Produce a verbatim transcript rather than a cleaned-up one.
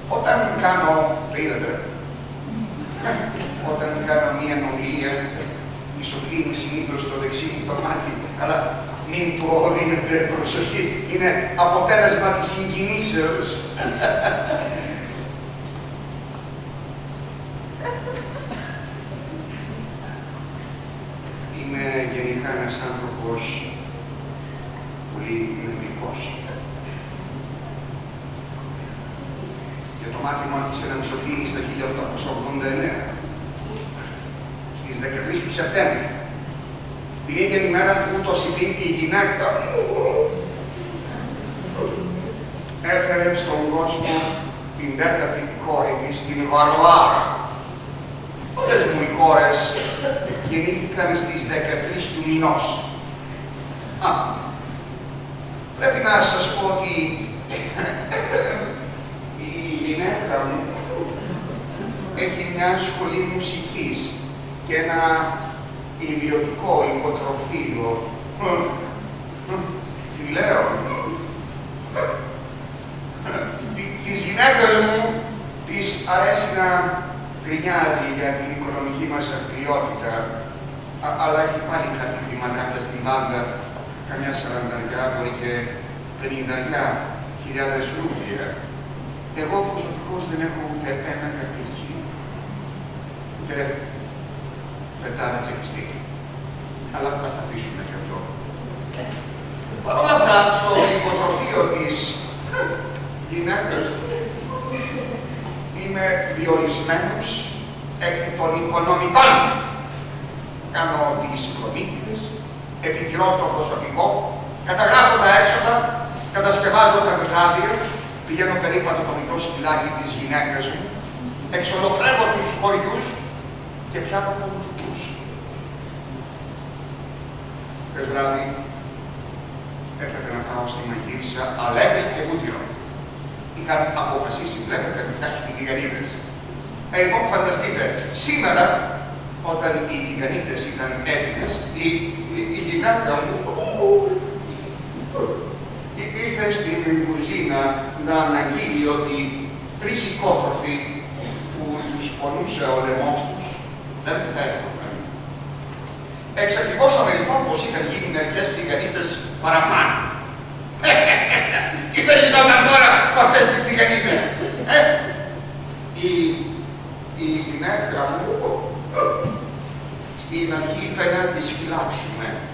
Όταν κάνω, το είδατε, όταν κάνω μία νομιλία, ισοκλίνει συνήθως το δεξί μου το μάτι, αλλά μην του δίνετε προσοχή, είναι αποτέλεσμα της συγκινήσεως. Είμαι γενικά ένας άνθρωπος πολύ νευρικός. Και το μάτι μου άρχισε να μισοκλίνει στα χίλια οκτακόσια ογδόντα εννέα, στις δεκατρείς του Σεπτέμβρη. Την ίδια ημέρα που ούτως είπε η γυναίκα μου έφερε στον κόσμο την τέταρτη κόρη της, την Βαρβάρα. Όλες μου οι κόρες γεννήθηκαν στις δεκατρείς του μηνός. Α, πρέπει να σας πω ότι η γυναίκα μου έχει μια σχολή μουσικής και ένα ιδιωτικό υποτροφείο φιλέων. Της γυναίκας μου της αρέσει να γκρινιάζει για την οικονομική μας αθλειότητα, αλλά έχει πάλι κάτι χρηματάκια στην μπάντα, καμιά σαρανταριά, μπορεί και πενηνταριά χιλιάδες ρούμπια. Εγώ προσωπικώς δεν έχω ούτε ένα καπίκι, ούτε πεντάρα τσεκιστή. Αλλά ας τα αφήσουμε και αυτό. Παρ' όλα αυτά, στο υποτροφείο της γυναίκας είμαι διορισμένος εκ των οικονομικών. Κάνω τις προμήθειες, επιτηρώ το προσωπικό, καταγράφω τα έξοδα, κατασκευάζω τα τετράδια, πηγαίνω περίπατο το μικρό σκυλάκι της γυναίκας μου, εξολοφρεύω τους χωριούς και πιάνω πολιτικούς. Χθες βράδυ έπρεπε να πάω στη Μαγείρισα, Αλέγρη και Βούτυρο. Είχαν αποφασίσει, βλέπετε, να φτιάξουν οι τηγανίτες. Ε, λοιπόν, φανταστείτε, σήμερα, όταν οι τηγανίτες ήταν έτοιμες, η, η, η γυναίκα μου ήρθε στην κουζίνα να αναγγείλει ότι τρεις οικότροφοι που τους πονούσε ο λαιμός τους δεν θα έρθουν. Εξακριβώσαμε λοιπόν πως είχαν γίνει μερικές τηγανίτες παραπάνω. Τι θα γινόταν τώρα με αυτές τις τηγανίτες? Ε, η, η γυναίκα μου στην αρχή είπε να τις φυλάξουμε.